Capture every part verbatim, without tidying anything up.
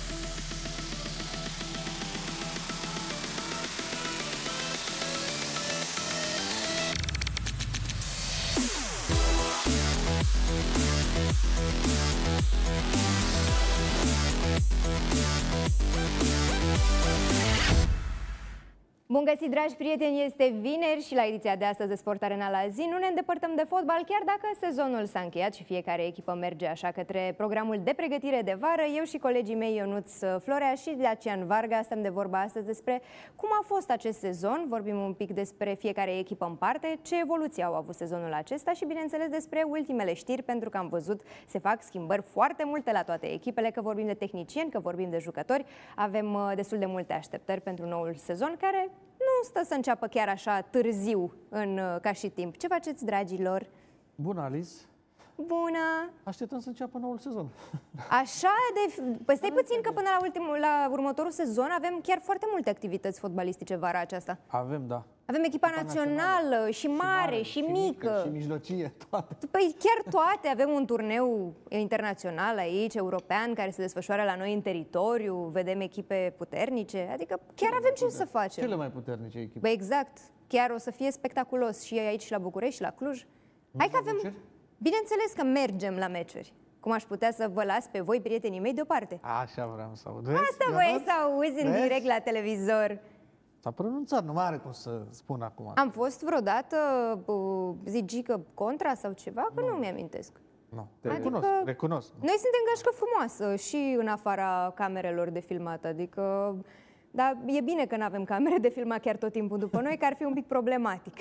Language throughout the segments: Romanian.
Bun găsit, dragi prieteni, este vineri și la ediția de astăzi de Sport Arena la zi nu ne îndepărtăm de fotbal, chiar dacă sezonul s-a încheiat și fiecare echipă merge așa către programul de pregătire de vară. Eu și colegii mei Ionuț Florea și Dacian Varga stăm de vorba astăzi despre cum a fost acest sezon, vorbim un pic despre fiecare echipă în parte, ce evoluție au avut sezonul acesta și, bineînțeles, despre ultimele știri, pentru că am văzut se fac schimbări foarte multe la toate echipele, că vorbim de tehnicieni, că vorbim de jucători. Avem destul de multe așteptări pentru noul sezon, care nu stă să înceapă chiar așa târziu în, ca și timp. Ce faceți, dragilor? Bună, Alice! Bună! Așteptăm să înceapă noul sezon. Așa de... Păi stai puțin că până la, ultimul, la următorul sezon avem chiar foarte multe activități fotbalistice vara aceasta. Avem, da. Avem echipa, echipa națională, națională și mare, și, mare, și, și mică. mică. Și mijlocie, toate. Păi chiar toate. Avem un turneu internațional aici, european, care se desfășoară la noi în teritoriu. Vedem echipe puternice. Adică chiar Cele avem ce să facem. Cele mai puternice echipe. Păi exact. Chiar o să fie spectaculos și aici la București și la Cluj. Hai că avem... Meciuri? Bineînțeles că mergem la meciuri. Cum aș putea să vă las pe voi, prietenii mei, deoparte. Așa vreau să aud. Asta voi să auzi în direct la televizor. S-a pronunțat, nu mai are cum să spun acum. Am fost vreodată zigică contra sau ceva? Că nu, nu mi-amintesc. Nu, recunosc, adică, recunosc. Noi suntem gașcă frumoasă și în afara camerelor de filmat, adică... Dar e bine că nu avem camere de filmat chiar tot timpul după noi, că ar fi un pic problematic.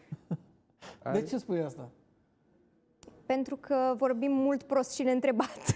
De ce spui asta? Pentru că vorbim mult prost și neîntrebat.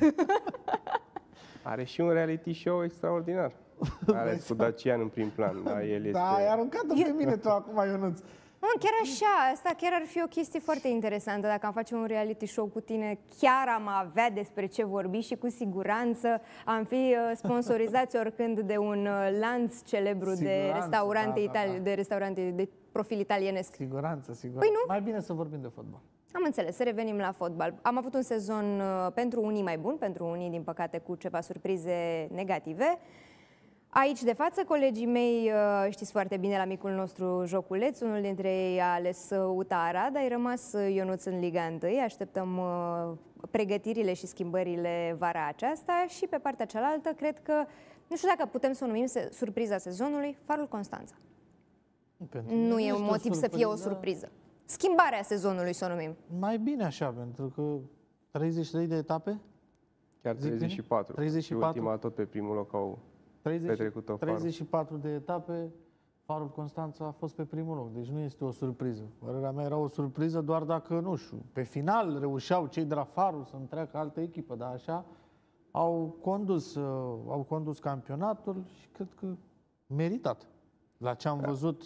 Are și un reality show extraordinar. Are cu Dacian în prim plan. Da, el este... da, ai aruncat-o pe mine tu acum, Ionuț. Nu, chiar așa, asta chiar ar fi o chestie foarte interesantă. Dacă am face un reality show cu tine, chiar am avea despre ce vorbi și cu siguranță am fi sponsorizați oricând de un lanț celebru de restaurante, da, itali- da, da. de restaurante de profil italienesc. Siguranță, siguranță. Păi nu? Mai bine să vorbim de fotbal. Am înțeles, să revenim la fotbal. Am avut un sezon uh, pentru unii mai bun, pentru unii, din păcate, cu ceva surprize negative. Aici, de față, colegii mei, uh, știți foarte bine, la micul nostru joculeț, unul dintre ei a ales U T A Arad, ai rămas Ionuț în Liga unu. Așteptăm uh, pregătirile și schimbările vara aceasta și pe partea cealaltă, cred că, nu știu dacă putem să o numim se surpriza sezonului, Farul Constanța. Pentru nu e un motiv să fie o surpriză. Schimbarea sezonului, să o numim. Mai bine așa, pentru că treizeci și trei de etape? Chiar treizeci și patru. treizeci și patru. Și ultima tot pe primul loc au petrecut-o Farul. treizeci și patru de etape, Farul Constanța a fost pe primul loc. Deci nu este o surpriză. Părerea mea era o surpriză doar dacă, nu știu, pe final reușeau cei de la Farul să întreacă altă echipă, dar așa au condus, au condus campionatul și cred că meritat. La ce am da. văzut...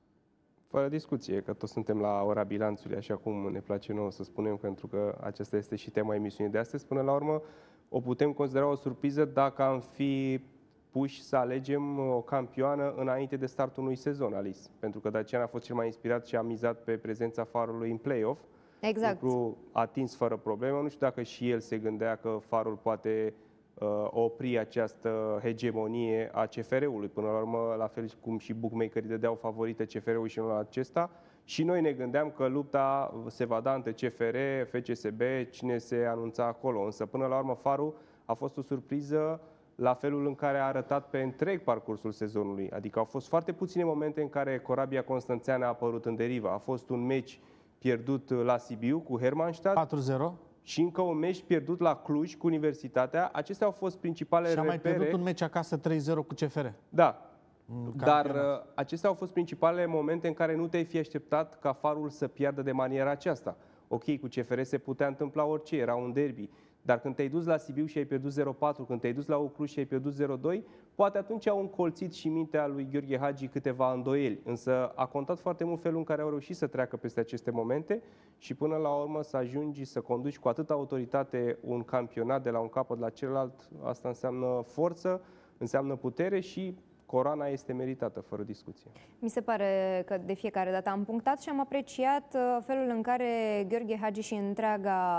Fără discuție, că toți suntem la ora bilanțului, așa cum ne place nouă să spunem, pentru că aceasta este și tema emisiunii de astăzi. Până la urmă, o putem considera o surpriză dacă am fi puși să alegem o campioană înainte de startul unui sezon, Alice. Pentru că Dacian a fost cel mai inspirat și a mizat pe prezența Farului în play-off. Exact. Lucru atins fără problemă. Nu știu dacă și el se gândea că Farul poate uh, opri această hegemonie a C F R-ului. Până la urmă, la fel cum și bookmakerii dădeau favorită C F R-ului și în acesta. Și noi ne gândeam că lupta se va da între C F R, F C S B, cine se anunța acolo. Însă, până la urmă, Farul a fost o surpriză la felul în care a arătat pe întreg parcursul sezonului. Adică au fost foarte puține momente în care corabia constanțeană a apărut în derivă. A fost un meci pierdut la Sibiu cu Hermannstadt. patru zero. Și încă un meci pierdut la Cluj cu Universitatea. Acestea au fost principalele repere. Și a mai pierdut un meci acasă trei zero cu C F R. Da. Dar uh, acestea au fost principalele momente în care nu te-ai fi așteptat ca Farul să piardă de maniera aceasta. Ok, cu C F R se putea întâmpla orice, era un derby. Dar când te-ai dus la Sibiu și ai pierdut zero patru, când te-ai dus la Cluj și ai pierdut zero doi, poate atunci au încolțit și mintea lui Gheorghe Hagi câteva îndoieli. Însă a contat foarte mult felul în care au reușit să treacă peste aceste momente și până la urmă să ajungi să conduci cu atâta autoritate un campionat de la un capăt la celălalt. Asta înseamnă forță, înseamnă putere și coroana este meritată, fără discuție. Mi se pare că de fiecare dată am punctat și am apreciat felul în care Gheorghe Hagi și întreaga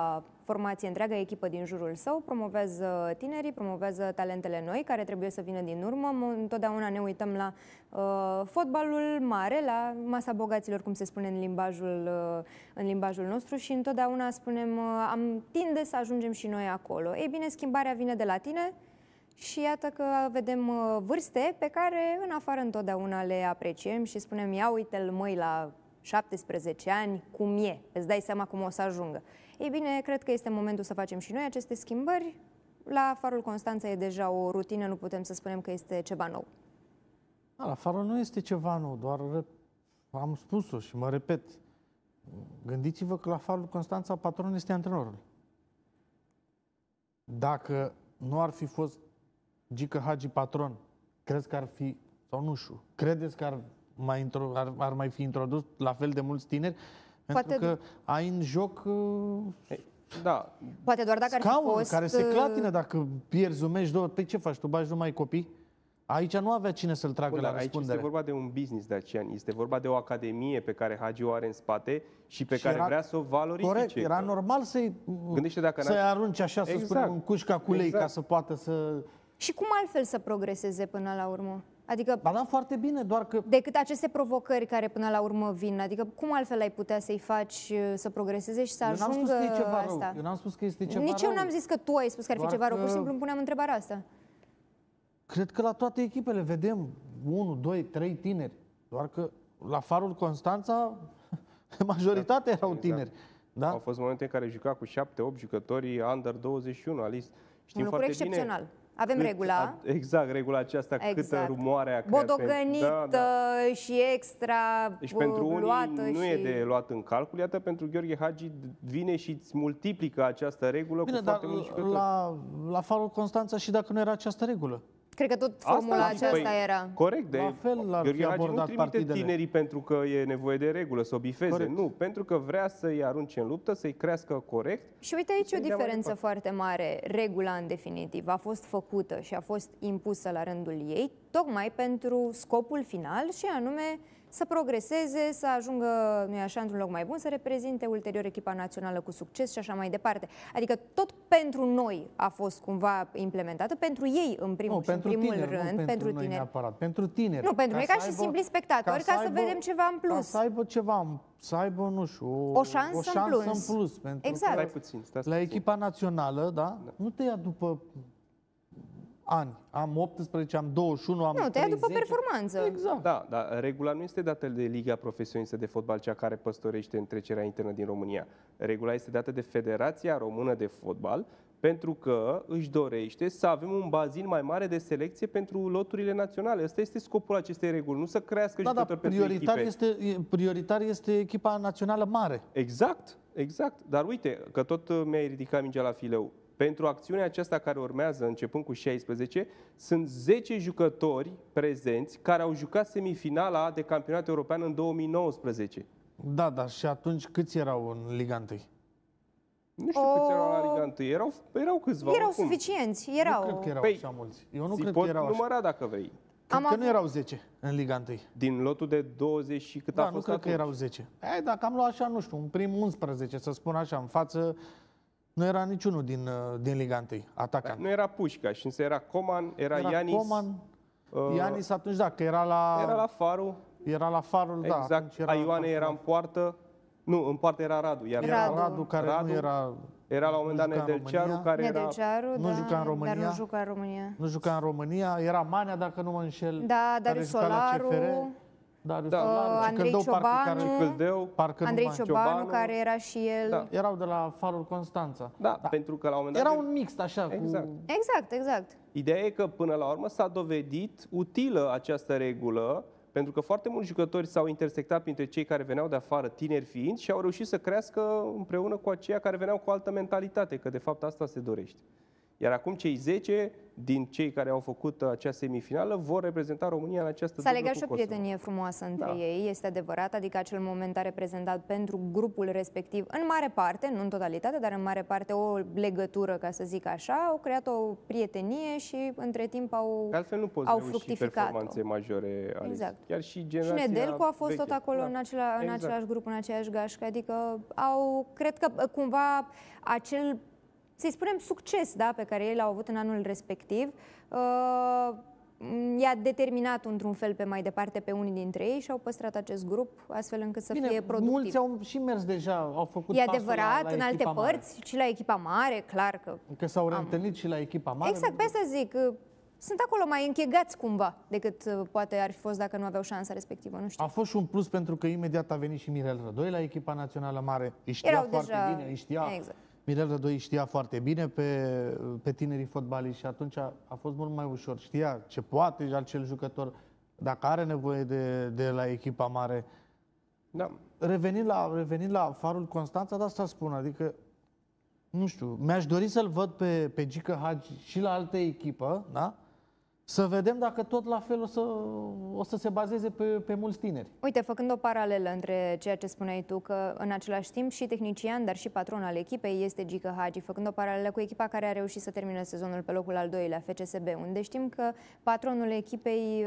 formație, întreaga echipă din jurul său, promovează tinerii, promovează talentele noi care trebuie să vină din urmă. Întotdeauna ne uităm la uh, fotbalul mare, la masa bogaților, cum se spune în limbajul, uh, în limbajul nostru, și întotdeauna spunem, uh, am tinde să ajungem și noi acolo. Ei bine, schimbarea vine de la tine și iată că vedem uh, vârste pe care în afară întotdeauna le apreciem și spunem, ia uite-l măi la șaptesprezece ani, cum e, îți dai seama cum o să ajungă. Ei bine, cred că este momentul să facem și noi aceste schimbări. La Farul Constanța e deja o rutină, nu putem să spunem că este ceva nou. Da, la Farul nu este ceva nou, doar am spus-o și mă repet. Gândiți-vă că la Farul Constanța patronul este antrenorul. Dacă nu ar fi fost Gică Hagi patron, crezi că ar fi, sau nu știu, credeți că ar mai, intro, ar, ar mai fi introdus la fel de mulți tineri? Pentru Poate că ai în joc uh, da. Poate doar dacă ar fi fost... care se clatină dacă pierzi un meci, două, pe ce faci? Tu bagi numai copii? Aici nu avea cine să-l tragă. Bun, la răspundere. Aici este vorba de un business de aceea, este vorba de o academie pe care Hagi o are în spate și pe și care era, vrea să o valorifice. Corect, era normal să-i să arunci așa, exact, să spunem, în cușca cu lei, exact, ca să poată să... Și cum altfel să progreseze până la urmă? Adică, ba da, foarte bine, doar că... decât aceste provocări care până la urmă vin. Adică cum altfel ai putea să-i faci să progreseze și să eu ajungă spus că e ceva asta? Rău. Eu n-am spus că este ceva Nici rău. eu n-am zis că tu ai spus că ar fi doar ceva rău, că... pur și simplu îmi puneam întrebarea asta. Cred că la toate echipele vedem unu, doi, trei tineri. Doar că la Farul Constanța majoritatea erau exact. tineri. Da? Au fost momente în care juca cu șapte, opt jucători under douăzeci și unu. Alice, știm un lucru foarte excepțional. Bine. Avem Cât, regula. Exact, regula aceasta, exact. Câtă rumoare a creat. Bodogănită da, da. și extra deci pentru luată unii nu și... e de luat în calcul. Iată, pentru Gheorghe Hagi vine și îți multiplică această regulă. Bine, cu dar foarte mulți jucători. la, la Farul Constanța și dacă nu era această regulă. Cred că tot formula Asta, aceasta păi, era. Corect. De, la fel l-ar Gheorghe fi Hagi abordat nu trimite partidele. tinerii pentru că e nevoie de regulă, să o bifeze. Corect. Nu, pentru că vrea să-i arunce în luptă, să-i crească corect. Și uite aici o diferență foarte mare. Regula, în definitiv, a fost făcută și a fost impusă la rândul ei, tocmai pentru scopul final și anume să progreseze, să ajungă, nu-i așa, într-un loc mai bun, să reprezinte ulterior echipa națională cu succes și așa mai departe. Adică tot pentru noi a fost cumva implementată, pentru ei în primul nu, și în primul tineri, rând, nu pentru, pentru noi tineri. Neapărat, pentru tineri. Nu, pentru noi ca și aibă, simpli spectatori, ca, ca să, să vedem ceva în plus. Ca să aibă ceva, să aibă, nu știu, o, o șansă, o șansă în plus. În plus pentru exact. că puțin, la puțin. echipa națională, da, da, nu te ia după ani. Am optsprezece, am douăzeci și unu, am Nu, te ia după treizeci. performanță. Exact. Da, dar regula nu este dată de Liga Profesionistă de Fotbal, cea care păstorește întrecerea internă din România. Regula este dată de Federația Română de Fotbal, pentru că își dorește să avem un bazin mai mare de selecție pentru loturile naționale. Ăsta este scopul acestei reguli, nu să crească da, jucători da, pentru prioritar echipe. este, prioritar este echipa națională mare. Exact, exact. Dar uite, că tot mi-ai ridicat mingea la fileu. Pentru acțiunea aceasta care urmează, începând cu șaisprezece, sunt zece jucători prezenți care au jucat semifinala de campionat european în două mii nouăsprezece. Da, dar și atunci câți erau în Liga unu? Nu știu O... câți erau la Liga unu. Erau, erau câțiva. Erau oricum. suficienți. Erau... Nu cred că erau Păi, așa mulți. Eu nu zi, cred pot că erau așa. număra dacă vrei. Cred Am că avut... nu erau zece în Liga unu. Din lotul de douăzeci și cât da, a nu fost cred atunci. că erau zece. Ei, dacă am luat așa, nu știu, un prim unsprezece, să spun așa, în față, nu era niciunul din, din Liga unu, atacant. Nu era Pușca, și însă era Coman, era, Era Ianis. Coman, uh, Ianis atunci, da, că era la... Era la Farul. Era la Farul, da. Exact. Era Ioane era în poartă. Nu, în poartă era Radu. Iar Era Radu. Radu, care Radu, nu era... Era la un moment dat nu juca în Nedelcearu, România. care era... Nedelcearu, nu da, juca în România. dar nu juca în România. Nu juca în România. Era Manea, dacă nu mă înșel. Da, care Darius juca la C F R. Solaru, Darius Da. Solaru, uh, Andrei Cicăldău, parcă, Ciobanu, care, Cicăldău. parcă Andrei nu mai... Ciobanu, Ciobanu. care era și el... Da. Erau de la Farul Constanța. Da, da, pentru că la un moment dat... Era un mixt așa Exact. cu... Exact, exact. Ideea e că până la urmă s-a dovedit utilă această regulă, pentru că foarte mulți jucători s-au intersectat printre cei care veneau de afară, tineri fiind, și au reușit să crească împreună cu aceia care veneau cu altă mentalitate, că de fapt asta se dorește. Iar acum cei zece din cei care au făcut acea semifinală vor reprezenta România în această S-a dublă legat cu și o Kosovo. prietenie frumoasă între Da. ei, este adevărat, adică acel moment a reprezentat pentru grupul respectiv, în mare parte, nu în totalitate, dar în mare parte o legătură, ca să zic așa, au creat o prietenie și între timp au, Că altfel nu poți au reuși fructificat-o. performanțe majore, Alice. Exact. Chiar și Și generația Nedelcu a fost veche. tot acolo Da. în, acela, în Exact. același grup, în aceeași gașcă, adică au, cred că cumva acel, să-i spunem, succes, da, pe care ei l-au avut în anul respectiv, uh, i-a determinat într-un fel pe mai departe pe unii dintre ei și au păstrat acest grup astfel încât să Bine, fie productiv. mulți au și mers deja, au făcut E pasul adevărat, la, la în alte echipa mare. părți, și la echipa mare, clar că... Că s-au reîntâlnit și la echipa mare. Exact, pe asta zic, uh, sunt acolo mai închegați cumva decât uh, poate ar fi fost dacă nu aveau șansa respectivă, nu știu. A fost și un plus pentru că imediat a venit și Mirel Rădoi la echipa națională mare. Îi știa Erau foarte deja- bine, îi știa. exact. Mirel Rădoi îi știa foarte bine pe, pe tinerii fotbaliști și atunci a, a fost mult mai ușor. Știa ce poate și acel jucător, dacă are nevoie de, de la echipa mare. Da. Revenind la, revenind la Farul Constanța, de asta spun, adică, nu știu, mi-aș dori să-l văd pe, pe Gică Hagi și la altă echipă, da? Să vedem dacă tot la fel o să, o să se bazeze pe, pe mulți tineri. Uite, făcând o paralelă între ceea ce spuneai tu, că în același timp și tehnician, dar și patron al echipei este Gică Hagi, făcând o paralelă cu echipa care a reușit să termine sezonul pe locul al doilea, F C S B, unde știm că patronul echipei,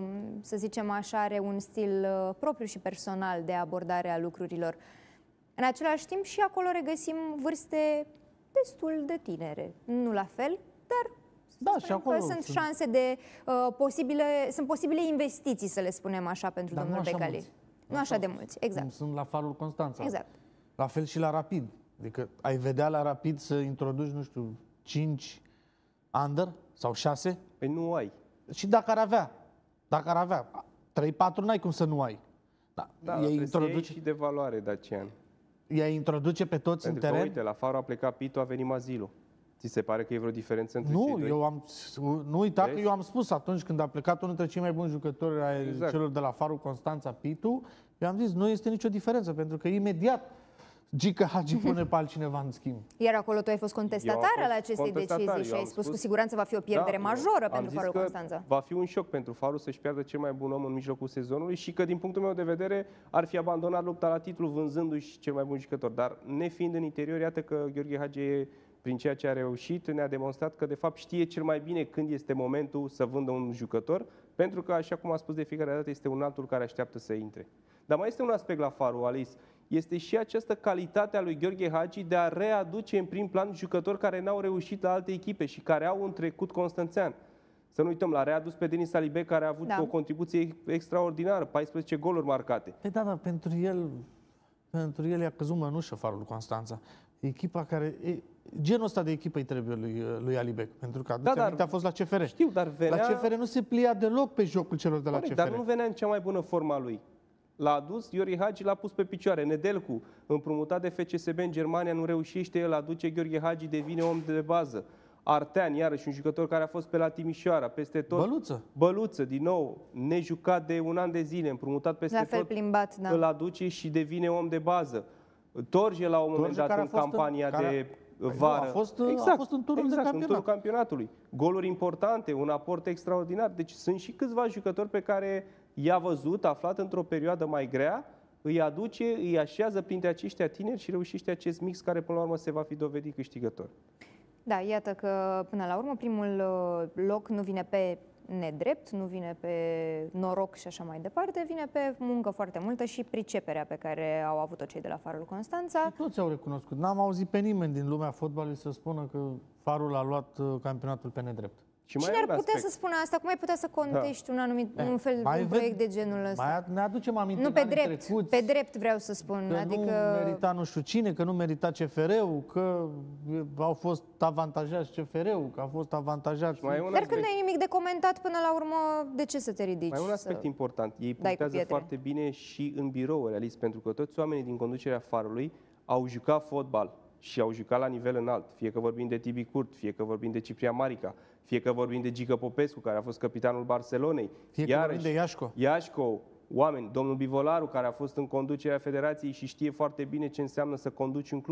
să zicem așa, are un stil propriu și personal de abordare a lucrurilor. În același timp și acolo regăsim vârste destul de tinere. Nu la fel, dar... Da, Să și spunem acolo că sunt sunt- șanse de uh, posibile, sunt posibile investiții, să le spunem așa, pentru Dar nu domnul așa Becali. mulți. Nu așa de mulți, exact. Cum sunt la Farul Constanța. Exact. La fel și la Rapid. Adică ai vedea la Rapid să introduci, nu știu, cinci under sau șase. Păi nu ai. Și dacă ar avea, dacă ar avea, trei patru n-ai cum să nu ai. Da, Da, ei trebuie să iei introduce, și de valoare, Dacian. ei introduce pe toți Pentru în că, teren. uite, la Faro a plecat Pitu, a venit Mazilu. Ți se pare că e vreo diferență între cei Nu, doi? eu am, nu uita că Vezi? eu am spus atunci când a plecat unul dintre cei mai buni jucători ai Exact. celor de la Farul Constanța, Pitu, eu am zis, nu este nicio diferență, pentru că imediat Gică Hagi pune pe altcineva în schimb. Iar acolo tu ai fost contestatar Eu am al fost acestei contestatar, decizii eu și ai am spus spus- cu siguranță va fi o pierdere Da, majoră eu am pentru zis Farul că Constanța. va fi un șoc pentru Farul să-și piardă cel mai bun om în mijlocul sezonului și că, din punctul meu de vedere, ar fi abandonat lupta la titlu vânzându-și cel mai bun jucător. Dar, nefiind în interior, iată că Gheorghe Hagi, prin ceea ce a reușit, ne-a demonstrat că, de fapt, știe cel mai bine când este momentul să vândă un jucător, pentru că, așa cum a spus de fiecare dată, este un altul care așteaptă să intre. Dar mai este un aspect la Farul, Alice. Este și această calitate a lui Gheorghe Hagi de a readuce în prim plan jucători care n-au reușit la alte echipe și care au un trecut constanțean. Să nu uităm, l-a readus pe Denis Alibec, care a avut Da. o contribuție extraordinară, paisprezece goluri marcate. Păi da, dar pentru el, pentru el i-a căzut mănușă Farul Constanța. Echipa care... E, genul ăsta de echipă îi trebuie lui, lui Alibec, pentru că aduce Da, dar- aminte, a fost la C F R. Știu, dar venea... La C F R nu se plia deloc pe jocul celor de la Corect, C F R. dar nu venea în cea mai bună formă a lui. L-a adus, Gheorghe Hagi l-a pus pe picioare. Nedelcu, împrumutat de F C S B în Germania, nu reușește, el aduce Gheorghe Hagi, devine om de bază. Artean, iarăși un jucător care a fost pe la Timișoara, peste tot. Băluță. Băluță, din nou, nejucat de un an de zile, împrumutat peste La fel tot. plimbat, da. Îl aduce și devine om de bază. Torje, la un moment Torje, dat, care a în fost în- campania care a- de Păi nu, vară. a fost- a fost în turul de exact, în campionat. turul campionatului. Goluri importante, un aport extraordinar. Deci sunt și câțiva jucători pe care i-a văzut, aflat într-o perioadă mai grea, îi aduce, îi așează printre aceștia tineri și reușește acest mix care până la urmă se va fi dovedit câștigător. Da, iată că până la urmă primul uh, loc nu vine pe nedrept, nu vine pe noroc și așa mai departe, vine pe muncă foarte multă și priceperea pe care au avut-o cei de la Farul Constanța. Toți au recunoscut. N-am auzit pe nimeni din lumea fotbalului să spună că Farul a luat uh, campionatul pe nedrept. Și Cine e ar un putea aspect. să spună asta? Cum ai putea să contești un anumit, un fel, Mai un ved- proiect de genul ăsta? Mai ne aducem aminte Nu în pe anii drept, trecuți, pe drept vreau să spun. că Adică nu merita nu știu cine, că nu merita C F R-ul, că au fost avantajați C F R-ul, că a fost avantajați... Mai e un Dar aspect. când n-ai nimic de comentat până la urmă, de ce să te ridici? Mai e un aspect să... important. Ei dai cu punctează pietre. foarte bine și în birou, realist, pentru că toți oamenii din conducerea Farului au jucat fotbal și au jucat la nivel înalt. Fie că vorbim de Tibi Curt, fie că vorbim de Ciprian Marica, fie că vorbim de Gică Popescu, care a fost capitanul Barcelonei. Fie că vorbim de Iașco. Iașco, oameni, domnul Bivolaru, care a fost în conducerea federației și știe foarte bine ce înseamnă să conduci un club,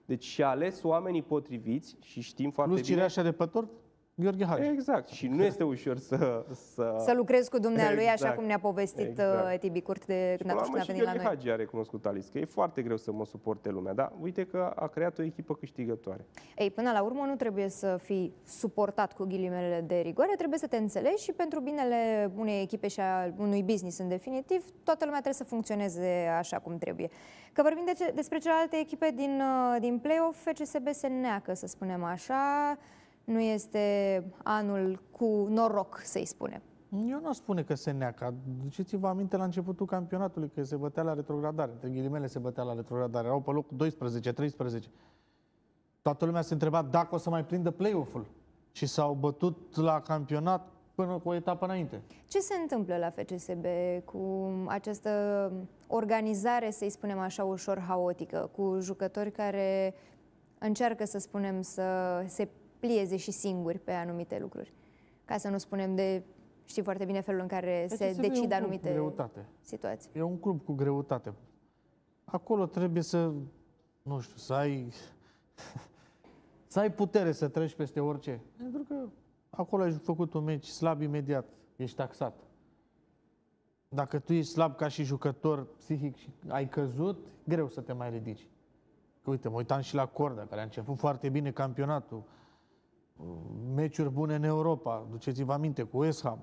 Deci și-a ales oamenii potriviți și știm foarte Plus bine... cireașa de pător, Gheorghe Hagi. Exact. Și nu este ușor să... Să, să lucrezi cu dumnealui, exact. Așa cum ne-a povestit exact. Tibi Curt de când atunci când a venit la noi. Hagi a recunoscut, Alice, că e foarte greu să mă suporte lumea, dar uite că a creat o echipă câștigătoare. Ei, până la urmă nu trebuie să fii suportat cu ghilimele de rigoare, trebuie să te înțelegi și pentru binele unei echipe și a unui business în definitiv, toată lumea trebuie să funcționeze așa cum trebuie. Că vorbim de, despre celelalte echipe din, din play-off, F C S B se neacă, să spunem așa. Nu este anul cu noroc, să-i spunem. Eu nu spune că se neacă. Duceți-vă aminte la începutul campionatului că se bătea la retrogradare. Între ghilimele se bătea la retrogradare. Erau pe locul doisprezece treisprezece. Toată lumea se întreba dacă o să mai prindă play-off-ul. Și s-au bătut la campionat până cu o etapă înainte. Ce se întâmplă la F C S B cu această organizare, să-i spunem așa, ușor haotică, cu jucători care încearcă, să spunem, să se plieze și singuri pe anumite lucruri? Ca să nu spunem de, știi foarte bine felul în care F C S B se decid anumite greutate. situații. E un club cu greutate. Acolo trebuie să, nu știu, să ai, să ai putere să treci peste orice. Pentru că acolo ai făcut un meci slab imediat, ești taxat. Dacă tu ești slab ca și jucător psihic și ai căzut, greu să te mai ridici. Că uite, mă uitam și la Corda, care a început foarte bine campionatul. Meciuri bune în Europa, duceți-vă aminte, cu West Ham.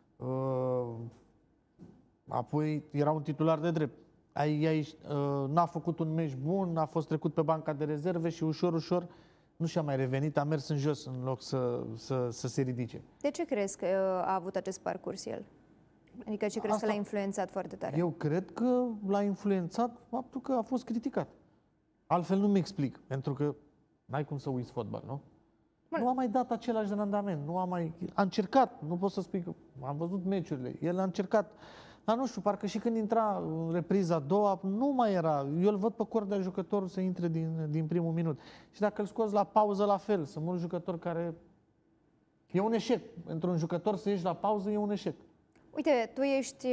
Apoi era un titular de drept. Ai, ai, n-a făcut un meci bun, a fost trecut pe banca de rezerve și ușor, ușor nu și-a mai revenit, a mers în jos în loc să, să, să se ridice. De ce crezi că a avut acest parcurs el? Adică ce crezi Asta, că l-a influențat foarte tare? Eu cred că l-a influențat faptul că a fost criticat. Altfel nu-mi explic, pentru că n-ai cum să uiți fotbal, nu? Bun. Nu a mai dat același randament, nu a mai... A încercat, nu pot să spui că... Am văzut meciurile, el a încercat, dar nu știu, parcă și când intra în repriza a doua, nu mai era. Eu îl văd pe Corda jucătorul să intre din, din primul minut. Și dacă îl scoți la pauză, la fel. Sunt mulți jucători care... E un eșec. Pentru un jucător să ieși la pauză e un eșec. Uite, tu ești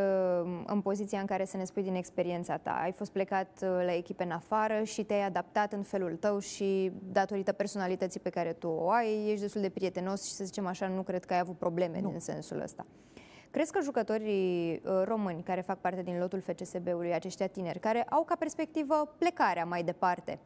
în poziția în care să ne spui din experiența ta. Ai fost plecat la echipe în afară și te-ai adaptat în felul tău și datorită personalității pe care tu o ai, ești destul de prietenos și, să zicem așa, nu cred că ai avut probleme nu. din sensul ăsta. Crezi că jucătorii români care fac parte din lotul F C S B-ului, aceștia tineri, care au ca perspectivă plecarea mai departe,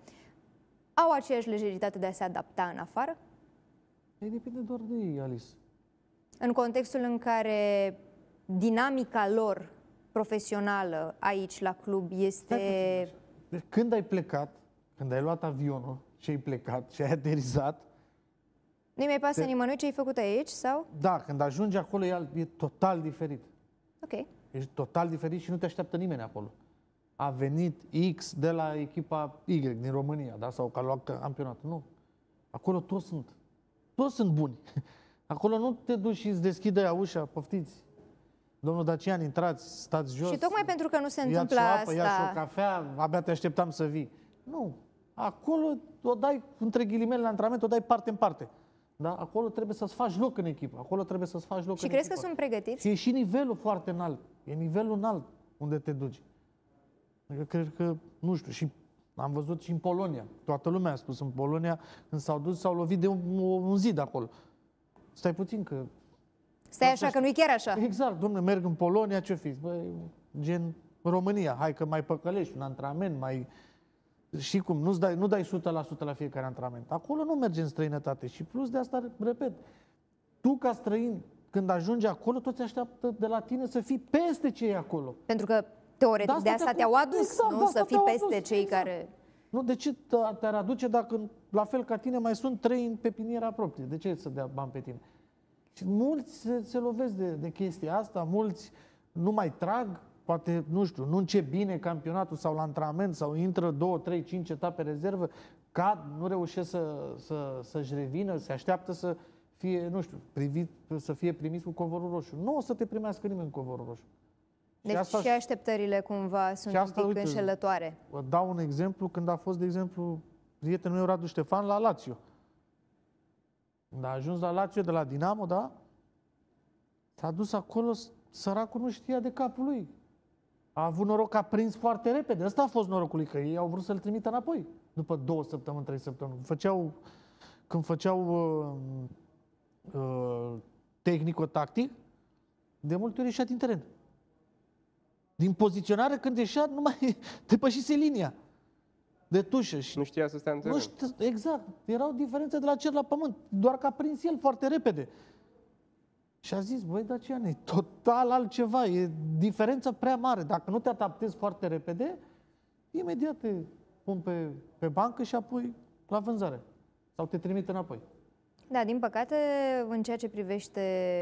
au aceeași lejeritate de a se adapta în afară? Ei, depinde doar de ei, Alice. În contextul în care dinamica lor profesională aici la club este... Deci când ai plecat, când ai luat avionul și ai plecat și ai aterizat... Nu-i mai pasă te... nimănui ce ai făcut aici, sau? Da, când ajungi acolo e, e total diferit. Ok. Ești total diferit și nu te așteaptă nimeni acolo. A venit X de la echipa Y din România, da? Sau că a luat campionatul. Nu. Acolo toți sunt. Toți sunt buni. Acolo nu te duci și îți deschide ea ușa, poftiți. Domnul Dacian, intrați, stați jos. Și tocmai pentru că nu se întâmplă ia-ți o apă, asta... ia și o cafea, abia te așteptam să vii. Nu. Acolo o dai, între ghilimele, la antrenament, o dai parte în parte. Da? Acolo trebuie să-ți faci loc în echipă. Acolo trebuie să-ți faci loc și în crezi echipă. că sunt pregătiți? Și e și nivelul foarte înalt. E nivelul înalt unde te duci. Eu cred că, nu știu, și am văzut și în Polonia. Toată lumea a spus în Polonia, când s-au dus, s-au lovit de un, un zid acolo. Stai puțin că... Stai așa, că nu-i chiar așa. Exact, domnule, merg în Polonia, ce fiți? Băi, gen România, hai că mai păcălești un antrenament, mai... Și cum, nu dai, nu dai o sută la sută la fiecare antrenament. Acolo nu mergi în străinătate. Și plus de asta, repet, tu ca străin, când ajungi acolo, toți așteaptă de la tine să fii peste ce e acolo. Pentru că, teoretic, de, de asta te-au adus, exact, nu? Să fii peste adus, cei exact. care... Nu, de ce te-ar aduce dacă, la fel ca tine, mai sunt trei în pepiniera proprie? De ce să dea bani pe tine? Și mulți se, se lovesc de, de chestia asta, mulți nu mai trag, poate, nu știu, nu încep bine campionatul sau la antrenament sau intră două, trei, cinci etape rezervă, cad, nu reușesc să, să, să-și revină, se așteaptă să fie, nu știu, privit, să fie primiți cu covorul roșu. Nu o să te primească nimeni cu covorul roșu. Deci și, asta, și așteptările cumva sunt asta, un pic uite, înșelătoare. Vă dau un exemplu când a fost, de exemplu, prietenul meu Radu Ștefan la Lazio. Când a ajuns la Lazio de la Dinamo, da? S-a dus acolo, săracul nu știa de capul lui. A avut noroc că a prins foarte repede. Ăsta a fost norocul lui, că ei au vrut să-l trimită înapoi. după două săptămâni, trei săptămâni. Făceau, când făceau uh, uh, tehnico-tactic, de multe ori ieșea din teren. Din poziționare, când ieșea, nu mai depășise linia de tușă. Și nu știa să stea în teren. nu știu, exact. Era o diferență de la cer la pământ. Doar că a prins el foarte repede. Și a zis, băi, Dacian, e total altceva. E diferență prea mare. Dacă nu te adaptezi foarte repede, imediat te pun pe, pe bancă și apoi la vânzare. Sau te trimit înapoi. Da, din păcate, în ceea ce privește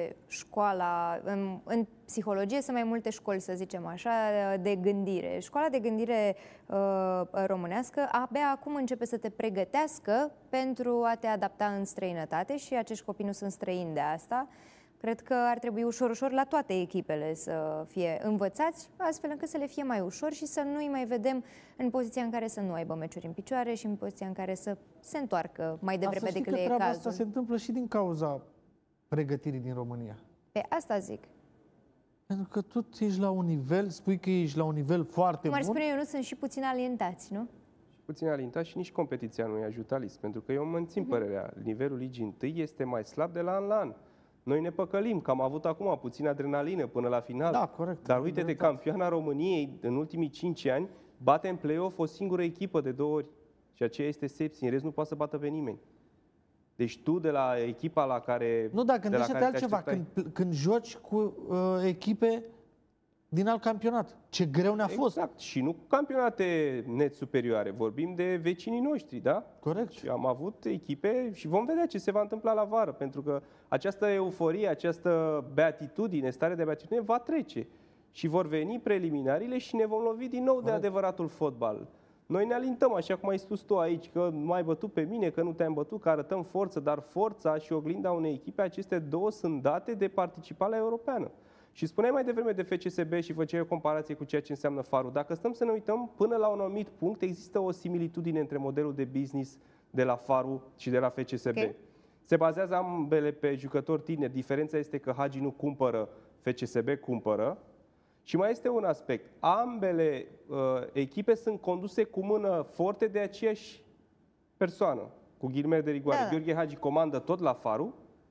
școala, în, în psihologie sunt mai multe școli, să zicem așa, de gândire. Școala de gândire uh, românească abia acum începe să te pregătească pentru a te adapta în străinătate și acești copii nu sunt străini de asta. Cred că ar trebui ușor, ușor la toate echipele să fie învățați, astfel încât să le fie mai ușor și să nu-i mai vedem în poziția în care să nu aibă meciuri în picioare și în poziția în care să se întoarcă mai devreme decât le e cazul. Asta se întâmplă și din cauza pregătirii din România. Pe asta zic. Pentru că tu ești la un nivel, spui că ești la un nivel foarte Cum ar bun. spune eu, nu sunt și puțin alientați, nu? Puțin alintat și nici competiția nu e ajutalist, pentru că eu mențin uh-huh. părerea, nivelul ligii întâi este mai slab de la an la an. Noi ne păcălim, că am avut acum puțin adrenalină până la final. Da, corect. Dar uite, de campioana României, în ultimii cinci ani, bate în play-off o singură echipă de două ori. Și aceea este Sepsi, în rest nu poate să bată pe nimeni. Deci tu, de la echipa la care... Nu, dar gândește-te altceva, când, când joci cu uh, echipe din alt campionat. Ce greu ne-a exact. fost. Exact. Și nu campionate net superioare. Vorbim de vecinii noștri, da? Corect. Și am avut echipe și vom vedea ce se va întâmpla la vară. Pentru că această euforie, această beatitudine, stare de beatitudine va trece. Și vor veni preliminariile și ne vom lovi din nou Corect. de adevăratul fotbal. Noi ne alintăm, așa cum ai spus tu aici, că nu ai bătut pe mine, că nu te-am bătut, că arătăm forță, dar forța și oglinda unei echipe, aceste două sunt date de participarea europeană. Și spuneai mai devreme de F C S B și făceai o comparație cu ceea ce înseamnă Farul. Dacă stăm să ne uităm, până la un anumit punct există o similitudine între modelul de business de la Farul și de la F C S B. Okay. Se bazează ambele pe jucători tineri. Diferența este că Hagi nu cumpără, F C S B cumpără. Și mai este un aspect. Ambele uh, echipe sunt conduse cu mână forte de aceeași persoană, cu ghilimele de rigoare. Da. Gheorghe Hagi comandă tot la Farul.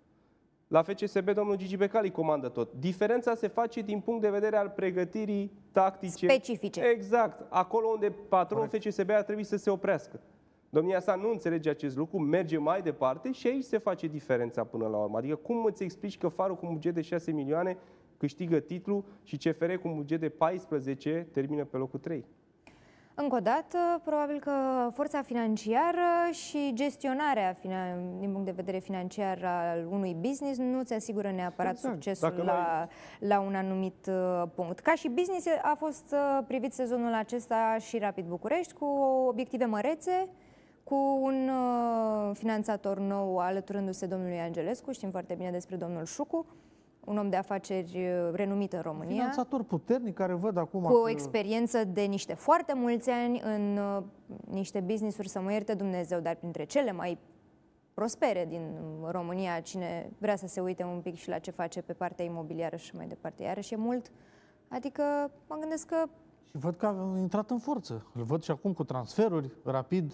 La F C S B, domnul Gigi Becali comandă tot. Diferența se face din punct de vedere al pregătirii tactice. Specifice. Exact. Acolo unde patronul F C S B ar trebui să se oprească. Domnia sa nu înțelege acest lucru, merge mai departe și aici se face diferența până la urmă. Adică cum îți explici că Farul cu un buget de șase milioane câștigă titlul și C F R cu un buget de paisprezece termină pe locul trei? Încă o dată, probabil că forța financiară și gestionarea din punct de vedere financiar al unui business nu ți asigură neapărat exact. succesul la, mai... la un anumit punct. Ca și business a fost privit sezonul acesta și Rapid București cu obiective mărețe, cu un finanțator nou alăturându-se domnului Angelescu, știm foarte bine despre domnul Șucu, un om de afaceri renumit în România. Finanțator puternic care văd acum... Cu o experiență de niște foarte mulți ani în uh, niște business-uri, să mă ierte Dumnezeu, dar printre cele mai prospere din România, cine vrea să se uite un pic și la ce face pe partea imobiliară și mai departe. Iarăși e mult. Adică mă gândesc că... Și văd că a intrat în forță. Îl văd și acum cu transferuri, Rapid.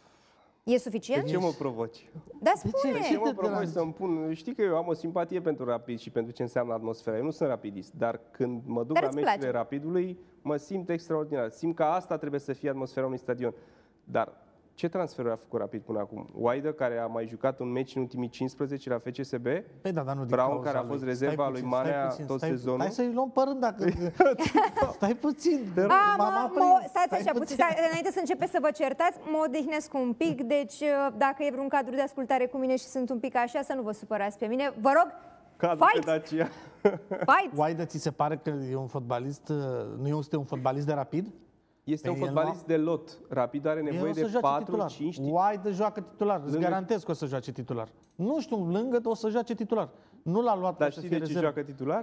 E suficient? De ce mă provoci? Da, spune! De ce mă provoci să-mi pun... Știi că eu am o simpatie pentru Rapid și pentru ce înseamnă atmosfera. Eu nu sunt rapidist, dar când mă duc dar la meciurile Rapidului, mă simt extraordinar. Simt că asta trebuie să fie atmosfera unui stadion. Dar ce transferuri a făcut Rapid până acum? Waida, care a mai jucat un meci în ultimii cincisprezece la F C S B? Păi da, dar nu Brown, care a fost rezerva lui Manea tot stai, sezonul? Hai să-i luăm părând dacă... Stai puțin. A, mă, mă, stați așa puțin. Stai, înainte să începeți să vă certați, mă odihnesc un pic, deci dacă e vreun cadru de ascultare cu mine și sunt un pic așa, să nu vă supărați pe mine. Vă rog, cadru fight! Pe Dacia. Fight! Waida, ți se pare că e un fotbalist, nu este un fotbalist de Rapid? Este un fotbalist de lot. Rapid are nevoie de patru cinci... Waida joacă titular. Îți garantez că o să joace titular. Nu știu, lângă o să joace titular. Nu l-a luat. Dar știi de ce joacă titular?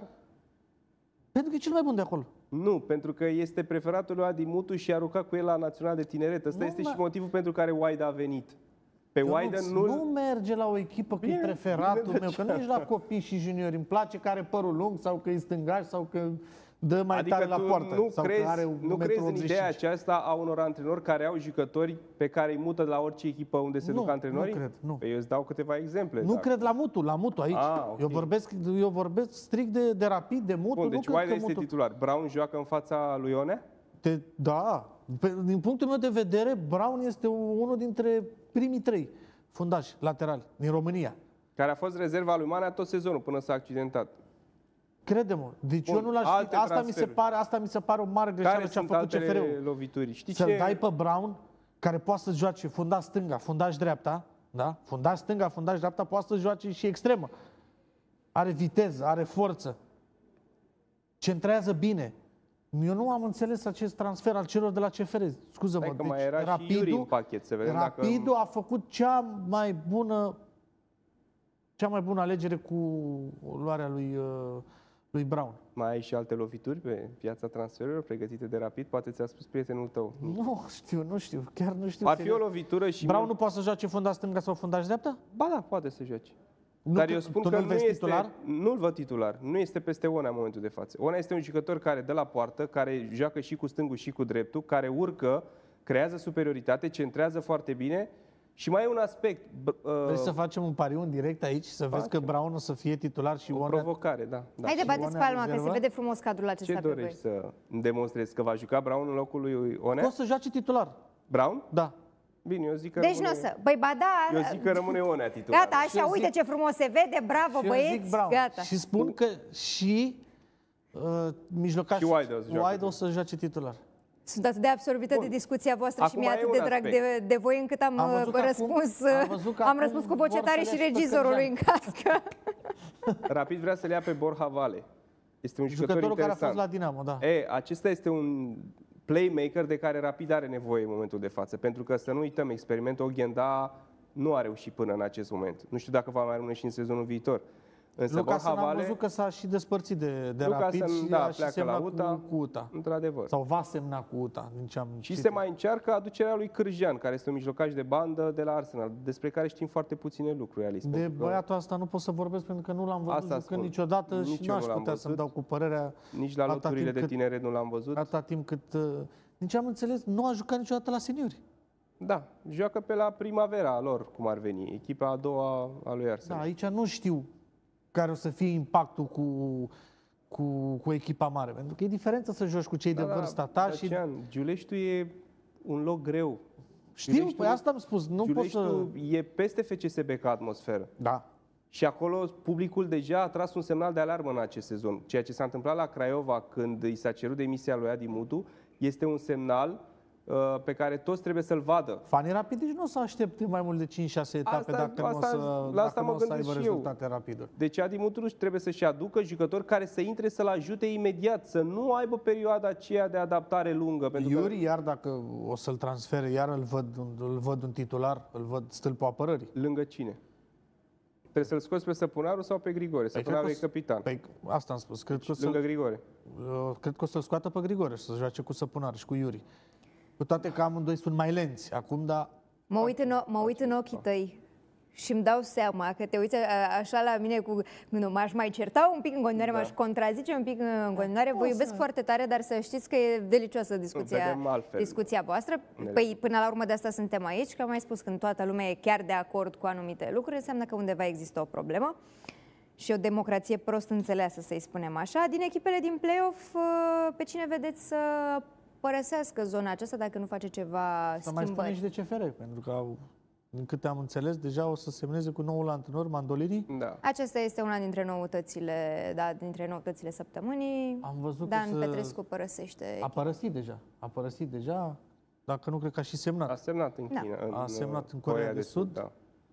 Pentru că e cel mai bun de acolo. Nu, pentru că este preferatul lui Adi Mutu și a rugat cu el la Național de Tineret. Ăsta este și motivul pentru care Waida a venit. Pe Waida nu... Nu merge la o echipă cu preferatul meu, că nu ești la copii și juniori. Îmi place că are părul lung sau că e stângaș sau că dă mai adică tare la tu poartă. nu sau crezi, că are nu crezi în ideea aceasta a unor antrenori care au jucători pe care îi mută de la orice echipă unde se Nu, duc antrenorii? nu cred, nu. Păi eu îți dau câteva exemple. Nu dacă... cred la Mutu, la Mutu aici. Ah, okay. eu, vorbesc, eu vorbesc strict de, de Rapid, de Mutu. Bun, nu deci cred Oaide că este Mutu... titular. Brown joacă în fața lui Onea? Te, da. Pe, din punctul meu de vedere, Brown este unul dintre primii trei fundași laterali din România. Care a fost rezerva lui Manea tot sezonul până s-a accidentat. Crede-mă. Deci Bun, eu nu l-aș alte fi... Asta mi, se transferuri. pare, asta mi se pare o mare greșeală Care ce a sunt făcut C F altele R-ul. lovituri? Știi Să-l ce? dai pe Brown, care poate să joace fundaș stânga, fundaș dreapta, da? Fundaș stânga, fundaș dreapta, poate să joace și extremă. Are viteză, are forță. Centrează bine. Eu nu am înțeles acest transfer al celor de la C F R. Scuză-mă. Hai că deci mai era și Iuri în pachet, să vedem Rapidul dacă... a făcut cea mai bună cea mai bună alegere cu luarea lui, uh, lui Brown. Mai ai și alte lovituri pe piața transferurilor pregătite de Rapid? Poate ți-a spus prietenul tău. Nu știu, nu știu, chiar nu știu. Ar fi o lovitură și... Brown nu poate să joace fundaș stânga sau fundaș dreapta? Ba da, poate să joace. Nu, Dar tu- eu spun tu că nu-l nu vezi este, titular? nu-l văd titular. Nu este peste Onea în momentul de față. Onea este un jucător care dă la poartă, care joacă și cu stângul și cu dreptul, care urcă, creează superioritate, centrează foarte bine și mai e un aspect. b- Vrei uh, să facem un pariu în direct aici? Să vezi că Facem. Brown o să fie titular și o Onea... provocare, da. da. Hai de bateți Onea palma, că se rezervă? vede frumos cadrul acesta Ce pe voi. dorești să demonstrezi? Că va juca Brown în locul lui Onea? O să joace titular. Brown? Da. Bine, eu zic că Deci rămâne... nu o să... Băi, ba da... Eu zic că rămâne Onea titular. Gata, Și eu așa, uite zic- ce frumos se vede, bravo Și eu zic băieți, Brown. gata. Și spun că și uh, mijlocaș Și Oaide o să joace. Oaide o să joace titular. Sunt atât de absorbită Bun. de discuția voastră Acum și mi-e e atât un de drag aspect. de, de voi încât am, Am uh, văzut că răspuns, acum- am uh, văzut că am acum răspuns cu vor vocetare să și le ia și pe regizorului în Cârgean. cască. Rapid vrea să le ia pe Borja Vale. Este un jucător Jucătorul care a interesant. fost la Dinamo, da. E, acesta este un playmaker de care Rapid are nevoie în momentul de față. Pentru că, să nu uităm, experimentul Oghenda nu a reușit până în acest moment. Nu știu dacă va mai rămâne și în sezonul viitor. Însă Lucas Borja am Vale, văzut că s-a și despărțit de, de Lucas, Rapid și da, a și pleacă semnat la U T A. cu, cu U T A. într-adevăr. Sau va semna cu U T A, din ce am Și citit. se mai încearcă aducerea lui Cârjean, care este un mijlocaș de bandă de la Arsenal, despre care știm foarte puține lucruri, Alice. De pentru că băiatul ăsta nu pot să vorbesc pentru că nu l-am văzut Asta jucând spun. niciodată Nici și eu n-aș nu l-am putea să-mi văzut. dau cu părerea Nici la atâta loturile timp de cât- tineret nu l-am văzut. atâta timp cât... uh, Din ce am înțeles, nu a jucat niciodată la seniori. Da, joacă pe la primavera lor, cum ar veni, echipa a doua a lui Da, Arsenal. aici nu știu care o să fie impactul cu, cu, cu echipa mare. Pentru că e diferență să joci cu cei de vârsta ta și... Dacian, Giuleștiu e un loc greu. Știu, Giuleștiu- păi asta am spus, nu pot să... Giuleștiu e peste F C S B ca atmosferă. Da. Și acolo publicul deja a tras un semnal de alarmă în acest sezon. Ceea ce s-a întâmplat la Craiova când i s-a cerut demisia lui Adi Mutu este un semnal uh, pe care toți trebuie să-l vadă. Fanii Rapid nici nu o să aștepte mai mult de cinci șase etape Asta- dacă nu o asta- să, la dacă asta nu mă o să gândesc aibă și eu. rezultate rapide. Deci Adi Mutu trebuie să-și aducă jucători care să intre să-l ajute imediat, să nu aibă perioada aceea de adaptare lungă. Pentru că Iuri, iar dacă o să-l transfere, iar îl văd, un- îl văd un titular, îl văd stâlpul apărării. lângă cine? Trebuie să-l scoți pe Săpunaru sau pe Grigore? Săpunaru cred e că o să- capitan. Păi, asta am spus. Cred că o Lângă să, Grigore. cred că o să-l scoată pe Grigore și să joace cu Săpunar și cu Iuri. Cu toate că amândoi sunt mai lenți acum, dar Mă uit în, o- mă uit în ochii tăi și îmi dau seama că te uiți a- așa la mine cu... Nu, m-aș mai certa un pic în continuare, Da. m-aș contrazice un pic în continuare. Vă iubesc foarte tare, dar să știți că e delicioasă discuția, Vedem altfel. discuția voastră. Păi până la urmă de asta suntem aici, că am mai spus, când toată lumea e chiar de acord cu anumite lucruri, înseamnă că undeva există o problemă și o democrație prost înțeleasă, să-i spunem așa. Din echipele din play-off, pe cine vedeți să părăsească zona aceasta dacă nu face ceva să mai spune schimbări? și de C F R, pentru că, au, din câte am înțeles, deja o să semneze cu noul antrenor, Mandolini. Da. Aceasta este una dintre noutățile, da, dintre noutățile săptămânii. Am văzut Dan că să- Petrescu părăsește. A părăsit deja. A părăsit deja, dacă nu cred că a și semnat. A semnat în Da. China. În, A semnat în uh, Coreea de Sud. Da.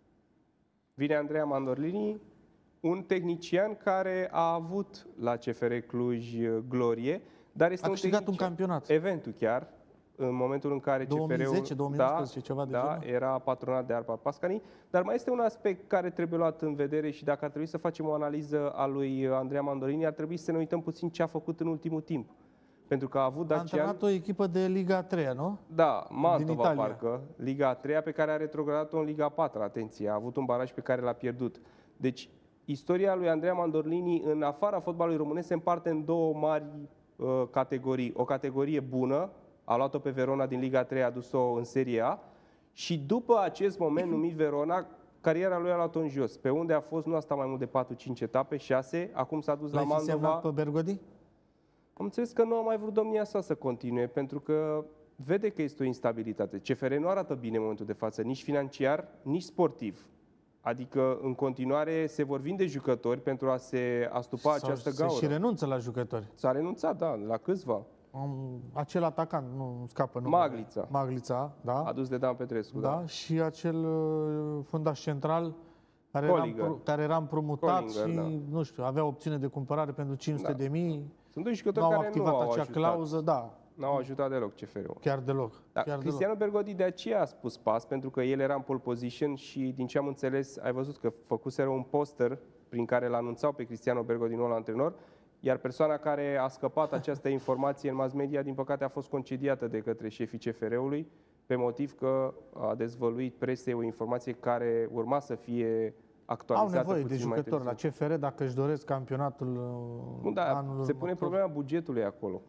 Vine Andreea Mandorlini, un tehnician care a avut la C F R Cluj uh, glorie, dar este A un câștigat un tehnician- campionat. Eventul chiar, în momentul în care două mii zece, C F R-ul două mii unsprezece, ceva de da, genul. era patronat de Arpad Pascani, dar mai este un aspect care trebuie luat în vedere și dacă ar trebui să facem o analiză a lui Andreea Mandolini, ar trebui să ne uităm puțin ce a făcut în ultimul timp. Pentru că a avut A Dacian... antrenat o echipă de Liga a treia, nu? Da, Mantova Italia. parcă, Liga a treia pe care a retrogradat-o în Liga a patra, atenție, a avut un baraj pe care l-a pierdut. Deci, istoria lui Andreea Mandorlini în afara fotbalului românesc se împarte în două mari uh, categorii. O categorie bună, a luat-o pe Verona din Liga trei, a dus-o în Serie A și după acest moment numit Verona, cariera lui a luat-o în jos. Pe unde a fost, nu a stat mai mult de patru cinci etape, șase, acum s-a dus la L-ai fi Mantova. semnat pe Bergodi? Am înțeles că nu a mai vrut domnia sa să continue, pentru că vede că este o instabilitate. C F R nu arată bine în momentul de față, nici financiar, nici sportiv. Adică, în continuare, se vor vinde jucători pentru a se astupa Sau această se gaură. și renunță la jucători. S-a renunțat, da, la câțiva. Um, acel atacant, nu scapă numele. Maglița. Maglița, da. Adus de Dan Petrescu, da. da. Și acel uh, fundaș central care era, Collinger. împru- care era împrumutat Collinger, și, da. nu știu, avea opțiune de cumpărare pentru cinci sute Da. de mii. Sunt doi Nu jucători au care activat nu au acea ajutat. clauză, da, N-au ajutat deloc C F R-ul. chiar deloc. Da, chiar Cristiano Bergodi de aceea a spus pas, pentru că el era în pole position și din ce am înțeles, ai văzut că făcuseră un poster prin care îl anunțau pe Cristiano Bergodi noul antrenor, iar persoana care a scăpat această informație în mass media, din păcate, a fost concediată de către șefii C F R-ului, pe motiv că a dezvăluit presei o informație care urma să fie Au actualizată nevoie de puțin mai jucători la târziu. C F R dacă își doresc campionatul Nu, da, anul se pune următor. problema bugetului acolo.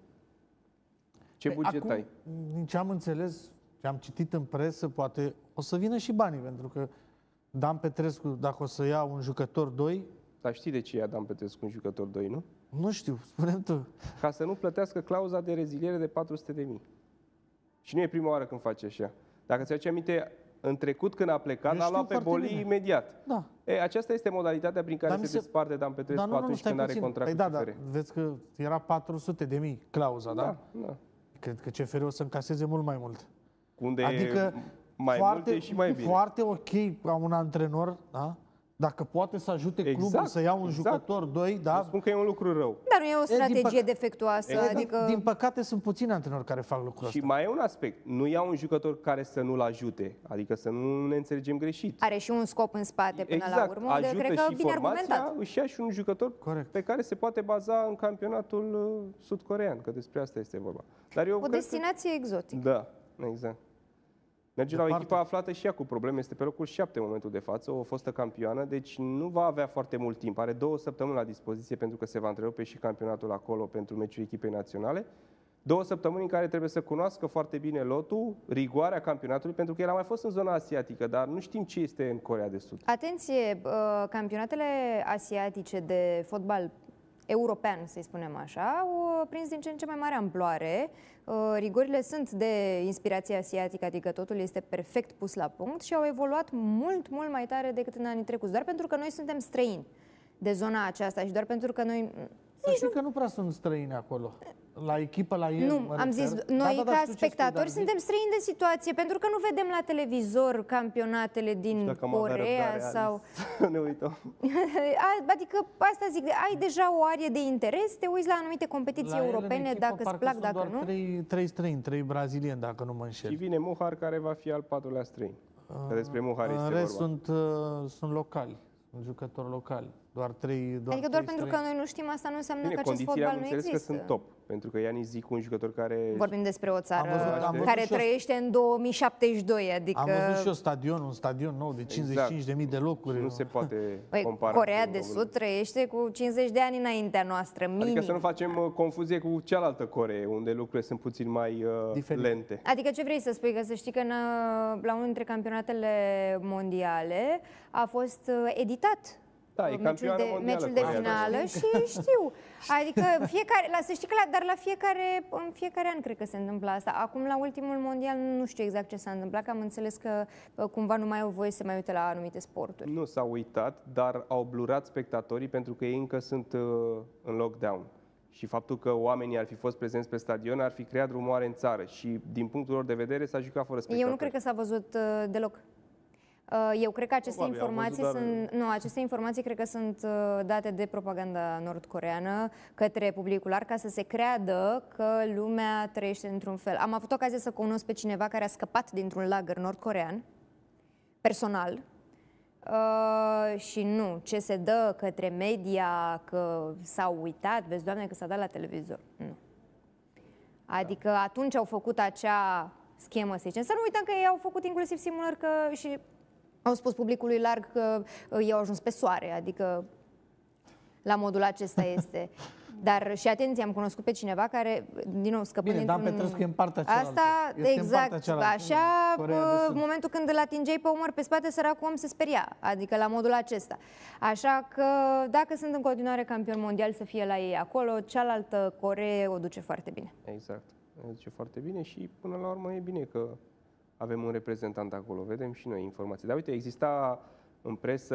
Ce Păi buget acum, ai? din ce am înțeles, ce am citit în presă, poate o să vină și banii, pentru că Dan Petrescu, dacă o să ia un jucător doi, Dar știi de ce ia Dan Petrescu un jucător doi, nu? nu știu, spune tu. Ca să nu plătească clauza de reziliere de patru sute de mii. Și nu e prima oară când face așa. Dacă ți-aduce aminte, în trecut când a plecat, Eu a știu luat pe foarte Boli bine. imediat. Da. E, aceasta este modalitatea prin care Dar mi se se- desparte Dan Petrescu Dar nu, nu, nu, atunci stai când are puțin. contract Păi cu da, C F da, R. vezi că era patru sute de mii clauza, da? Da, da. Cred că C F R o să încaseze mult mai mult. Unde Adică e mai foarte, mult e și mai bine. foarte ok ca un antrenor, da? Dacă poate să ajute Exact, clubul să ia un exact. jucător, doi, da? Nu spun că e un lucru rău. Dar nu e o din strategie păc- defectuoasă, E, adică... Din păcate sunt puțini antrenori care fac lucrul Și ăsta. mai e un aspect. Nu ia un jucător care să nu-l ajute. Adică să nu ne înțelegem greșit. Are și un scop în spate până exact. la urmă, unde Ajută cred că și bine formația, argumentat. își ia și un jucător Corect. pe care se poate baza în campionatul uh, sud-corean, că despre asta este vorba. Dar eu O cred destinație că... exotică. Da, exact. Merge la o Departe. echipă aflată și ea cu probleme, este pe locul șapte în momentul de față, o fostă campioană, deci nu va avea foarte mult timp. Are două săptămâni la dispoziție pentru că se va întrerupe și campionatul acolo pentru meciul echipei naționale. Două săptămâni în care trebuie să cunoască foarte bine lotul, rigoarea campionatului, pentru că el a mai fost în zona asiatică, dar nu știm ce este în Coreea de Sud. Atenție, uh, campionatele asiatice de fotbal european, să-i spunem așa, au uh, prins din ce în ce mai mare amploare. Uh, Rigorile sunt de inspirație asiatică, adică totul este perfect pus la punct și au evoluat mult, mult mai tare decât în anii trecuți. Doar pentru că noi suntem străini de zona aceasta și doar pentru că noi... Să știi că nu prea sunt străini acolo. La echipă, la el, Nu, mă am refer. zis, Da, noi da, da, ca știu ce spui, spectatori dar zic- suntem străini de situație, pentru că nu vedem la televizor campionatele din Dacă am avea Coreea răbdare, sau... Alice. Ne uităm. A- Adică asta zic, ai deja o arie de interes, te uiți la anumite competiții La el, în europene, echipă, dacă îți parcă plac, sunt dacă doar nu. Trei, trei străini, trei brazilieni, dacă nu mă Și înșel. vine Muhar, care va fi al patrulea străin. Că despre Muhar În este rest vorba. sunt, uh, sunt locali, sunt jucători locali. Doar trei, doar Adică doar trei pentru că străini. noi nu știm, asta nu înseamnă Bine, că acest condițiile am fotbal nu înțeles există. că sunt top. Pentru că Iani Zicu, un jucător care... Vorbim despre o țară Am văzut- am văzut care și eu- trăiește în două mii șaptezeci și doi, adică... Am văzut și eu stadion, un stadion nou de cincizeci și cinci de mii de locuri. Nu se poate Păi, compara. Coreea cu de România. Sud trăiește cu cincizeci de ani înaintea noastră, minim. Adică să nu facem uh, confuzie cu cealaltă Coree, unde lucrurile sunt puțin mai uh, Diferit. lente. Adică ce vrei să spui? Că să știi că în, la unul dintre campionatele mondiale a fost uh, editat Da, e meciul campioană de, mondială meciul de Coreea, da. finală și știu. Adică fiecare, la, să știi că la, dar la fiecare, în fiecare an cred că se întâmplă asta. Acum la ultimul mondial nu știu exact ce s-a întâmplat, că am înțeles că uh, cumva nu mai au voie să se mai uite la anumite sporturi. Nu s-au uitat, dar au blurat spectatorii pentru că ei încă sunt uh, în lockdown. Și faptul că oamenii ar fi fost prezenți pe stadion ar fi creat rumoare în țară și din punctul lor de vedere s-a jucat fără spectatori. Eu nu cred că s-a văzut uh, deloc. Uh, Eu cred că aceste Probabil, am informații văzut, dar- sunt, nu, aceste informații cred că sunt uh, date de propaganda nord-coreană către publicul larg ca să se creadă că lumea trăiește într-un fel. Am avut ocazia să cunosc pe cineva care a scăpat dintr-un lagăr nord-corean, personal, uh, și nu, ce se dă către media, că s-au uitat, vezi, Doamne, că s-a dat la televizor. Nu. Adică atunci au făcut acea schemă, să zicem. Să nu uităm că ei au făcut inclusiv simulări că și au spus publicului larg că uh, ei au ajuns pe soare, adică la modul acesta este. Dar și atenție, am cunoscut pe cineva care, din nou, scăpând Bine, Dan dintr-un... Petrescu e în partea cealaltă. Asta, Este în exact. partea cealaltă. Așa, Coreea de în Sud. momentul când îl atingeai pe umăr, pe spate, săracul om se speria. Adică la modul acesta. Așa că, dacă sunt în continuare campion mondial, să fie la ei acolo, cealaltă Coree o duce foarte bine. Exact. O duce foarte bine și, până la urmă, e bine că avem un reprezentant acolo. Vedem și noi informații. Dar uite, exista în presă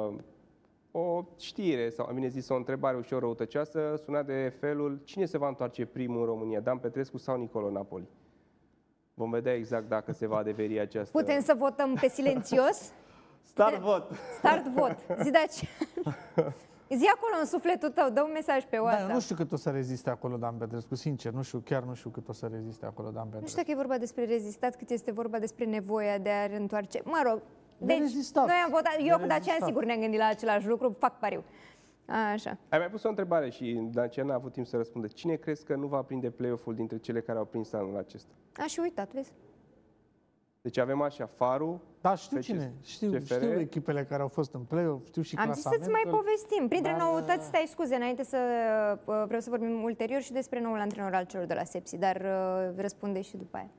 o știre, sau bine zis, o întrebare ușor răutăcioasă, suna de felul: cine se va întoarce primul în România, Dan Petrescu sau Nicolo Napoli? Vom vedea exact dacă se va adeveri această... Putem să votăm pe silențios? Start vot! Start vot. Zi, Daci. Zi acolo în sufletul tău, dă un mesaj pe Da, WhatsApp. eu nu știu cât o să reziste acolo Dan Petrescu, sincer, nu știu, chiar nu știu cât o să reziste acolo Dan Petrescu. Nu știu dacă e vorba despre rezistat, cât este vorba despre nevoia de a reîntoarce. Mă rog, De deci rezistat. noi am votat, De eu cu Dacian rezistat. sigur ne-am gândit la același lucru, fac pariu. Așa. Ai mai pus o întrebare și Dacian n-a avut timp să răspundă. Cine crezi că nu va prinde play-off-ul dintre cele care au prins anul acesta? A, și uitat, vezi? Deci avem așa, Faru, Da, știu F C S, cine, știu, C F R. știu echipele care au fost în play-off, știu și Am zis clasamentul. să-ți mai povestim. Printre dar, noutăți, stai scuze, înainte să uh, vreau să vorbim ulterior și despre noul antrenor al celor de la Sepsi, dar uh, răspunde și după aia.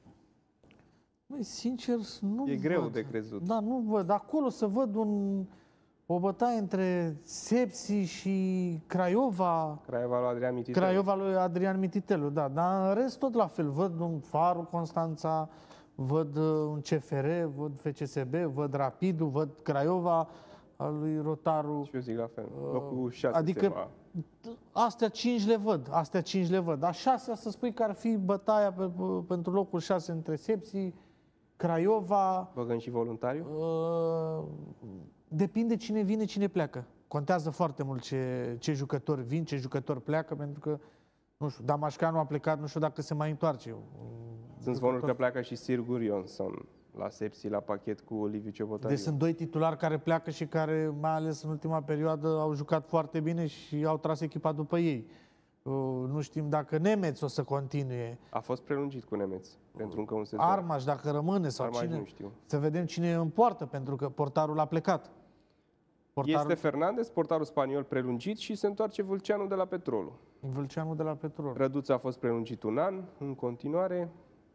Băi, sincer, nu E greu văd. de crezut. Da, nu văd. Acolo să văd un, o bătaie între Sepsi și Craiova. Craiova lui Adrian Mititelu. Craiova lui Adrian Mititelu, da. Dar în rest tot la fel. Văd un Faru Constanța, văd uh, un C F R, văd F C S B, văd Rapidul, văd Craiova al lui Rotaru. Și eu zic la fel. Locul șase Adică se va... astea cinci le văd, astea cinci le văd. Dar șasea să spui că ar fi bătaia pe, pe, pentru locul șase între Sepsi, Craiova. Băgăm și voluntariu? Uh, depinde cine vine, cine pleacă. Contează foarte mult ce, ce jucători vin, ce jucători pleacă, pentru că, nu știu, Damașcanu a plecat, nu știu dacă se mai întoarce. Sunt zvonuri că pleacă și Sirgur Ionsson la Sepsi, la pachet cu Liviu Ciobotariu. Deci sunt doi titulari care pleacă și care, mai ales în ultima perioadă, au jucat foarte bine și au tras echipa după ei. Uh, nu știm dacă Nemeț o să continue. A fost prelungit cu Nemeț pentru încă un sezon. Armaș, dacă rămâne sau Armaș cine. nu știu. Să vedem cine e în poartă, pentru că portarul a plecat. Portarul... Este Fernandez, portarul spaniol prelungit, și se întoarce Vâlceanu de la Petrolul. Vâlceanu de la Petrol. Răduța a fost prelungit un an, în continuare.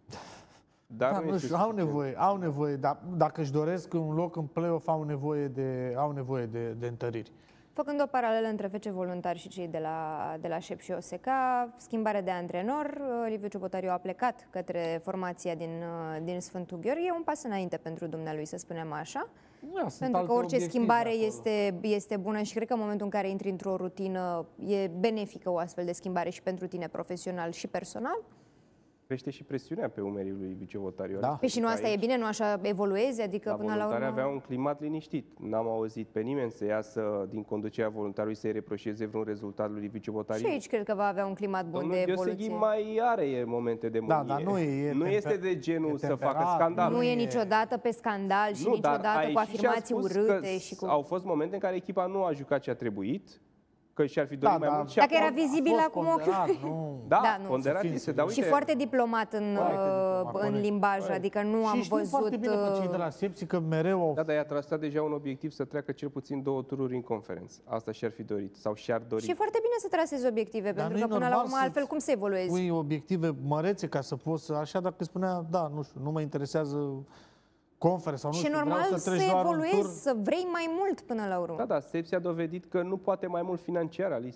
Dar Da, nu, nu este știu, au suficient. nevoie, au nevoie, dar dacă își doresc un loc în play-off, au nevoie de, au nevoie de, de întăriri. Făcând o paralelă între F C Voluntari și cei de la, de la Șep și O S C, schimbare de antrenor, Liviu Ciobotariu a plecat către formația din, din Sfântul Gheorghe, un pas înainte pentru dumnealui, să spunem așa, Da, sunt pentru că alte orice obiective schimbare acolo. este, este bună și cred că în momentul în care intri într-o rutină e benefică o astfel de schimbare și pentru tine profesional și personal. Crește și presiunea pe umerii lui Liviu Ciobotariu. Da. Păi și nu asta e bine, nu așa evoluezi, adică La până la Voluntari urmă... avea un climat liniștit. N-am auzit pe nimeni să iasă din conducerea Voluntarului să-i reproșeze vreun rezultat lui Liviu Ciobotariu. Și aici cred că va avea un climat bun Domnul de Gheoseghi evoluție. mai are momente de mânie. Da, dar nu e- e nu temper- este de genul e să facă temperat, scandal. Nu e e- niciodată pe scandal și Nu, dar niciodată a cu ieșit și a afirmații spus urâte că și cu... au fost momente în care echipa nu a jucat ce a trebuit, că și-ar fi dorit Da, mai da. mult. Și Dacă acum- era vizibil A fost acum ponderat, ochiul. nu. Da, Da, nu. ponderat Să fim este, dar serioși. uite, Și foarte diplomat în, Foarte uh, diplomat, în corect, limbaj, corect. adică nu am și știm văzut... foarte bine pe cei de uh, la Sepsi că mereu au... Da, dar i-a trasat deja un obiectiv să treacă cel puțin două tururi în conferență. Asta și-ar fi dorit sau și-ar dori. Și e foarte bine să trasezi obiective, Dar pentru nu-i că până la normal urmă să altfel cum să evoluezi? Pui obiective mărețe ca să poți să... Așa dacă spunea, da, nu știu, nu mă interesează conferență sau nu Și știu, normal vreau să să treci doar un tur. evoluezi, să vrei mai mult până la urmă. Da, da, Sepsi a dovedit că nu poate mai mult financiar, Alice.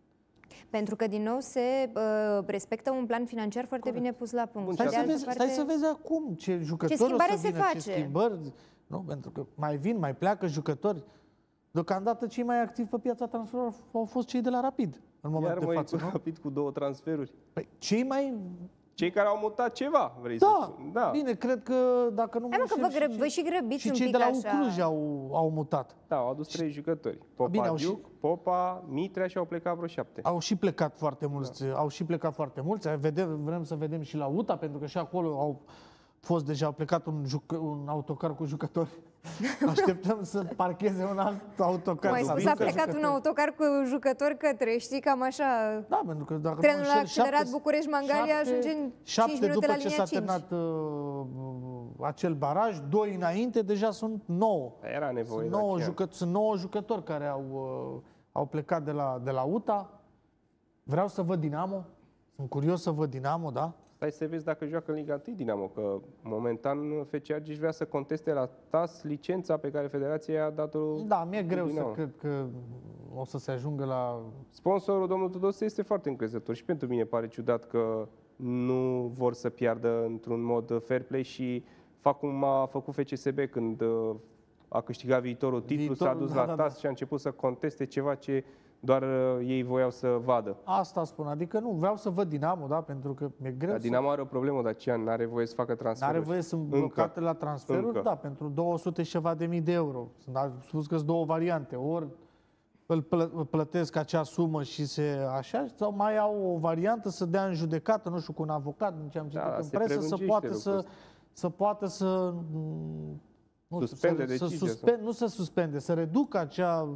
Pentru că din nou se uh, respectă un plan financiar foarte bine pus la punct. Bun, Și Stai de să, altă vezi, parte- stai să vezi acum ce jucători schimbare o să se vină, face. ce schimbări. Nu? Pentru că mai vin, mai pleacă jucători. Deocamdată cei mai activi pe piața transferurilor au fost cei de la Rapid în Iar momentul de mă față. cu Nu? Rapid cu două transferuri. Păi, cei mai... Cei care au mutat ceva, vrei să Da, spun. Da, bine, cred că dacă nu Hai mă că vă, înșel, gră, vă și grăbiți și un cei pic de la așa. Ucluj au, au mutat. da, au adus trei jucători. Popa, Bine, au și- Diuc, Popa, Mitrea și au plecat vreo șapte. Au și plecat foarte mulți, da. au și plecat foarte mulți. Vedem, vrem să vedem și la U T A, pentru că și acolo au fost deja, au plecat un, jucă, un autocar cu jucători. Așteptăm să parcheze un alt autocar. Mai să spus, a aducă plecat un jucători. autocar cu jucători către, știi, cam așa... Da, pentru că dacă Trenul nu înșel, accelerat șapte- București-Mangalia șapte- ajunge în cinci șapte minute după la ce linia s-a cinci. terminat uh, acel baraj, doi înainte, deja sunt nouă. Era nevoie Sunt de nouă, aceea. jucă, sunt nouă jucători care au, uh, au plecat de la, de la U T A. Vreau să văd Dinamo. Sunt curios să văd Dinamo, da? Stai să vezi dacă joacă în Liga unu Dinamo, că momentan F C Argeș vrea să conteste la T A S licența pe care Federația a dat-o. Da, mi-e greu Dinamo. să cred că o să se ajungă la... Sponsorul, domnul Tudose, este foarte încrezător și pentru mine pare ciudat că nu vor să piardă într-un mod fair play și fac cum a făcut F C S B când a câștigat viitorul titlu, Viitorul, s-a dus da, la da, T A S da. și a început să conteste ceva ce doar ei voiau să vadă. Asta spun, adică nu, vreau să văd Dinamo, da, pentru că mi-e greu Dar să... Dinamo are o problemă, Dacian, n-are voie să facă transferuri. N-are voie, sunt Încă. blocate la transferuri, Încă. da, pentru două sute și ceva de mii de euro. Am spus că sunt două variante, ori îl plă- îl plătesc acea sumă și se așa, sau mai au o variantă să dea în judecată, nu știu, cu un avocat, din ce am citit Da, în se presă, să prelungește poată lucrul să, ăsta. să poată să... mm, Nu, Suspende să, să decizia suspende, nu să suspende, să reducă acea